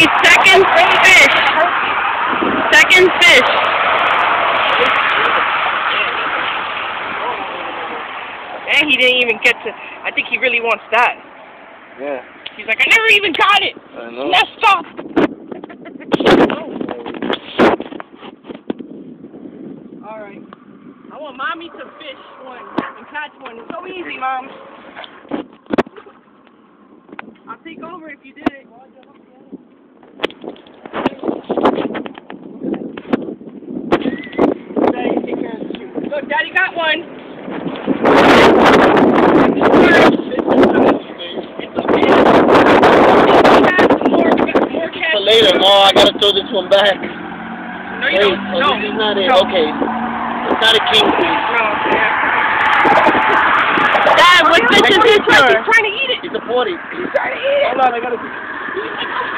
Daddy's second fish. Second fish. And he didn't even get to, I think he really wants that. Yeah. He's like, I never even caught it. I know. Messed up. Alright. I want Mommy to fish one and catch one. It's so easy, Mom. I'll take over if you did it. Daddy, take care of the shoe. Look, Daddy got one. Later. Oh, I gotta throw this one back. No, you don't. Oh, No. this is not it. No. Okay. It's not a kingfish. No. Dad, what fish is this one? He's trying to eat it. It's a 40. He's trying to eat it. Hold on, I gotta...